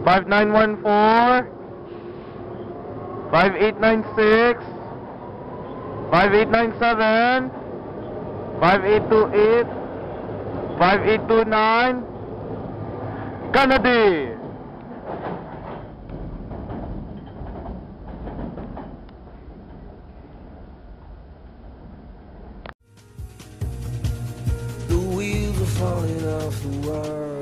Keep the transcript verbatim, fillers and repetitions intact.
five nine one four, five eight nine six, five eight nine seven, five eight two eight, five eight two nine, Kennedy. The wheels are falling off the wall.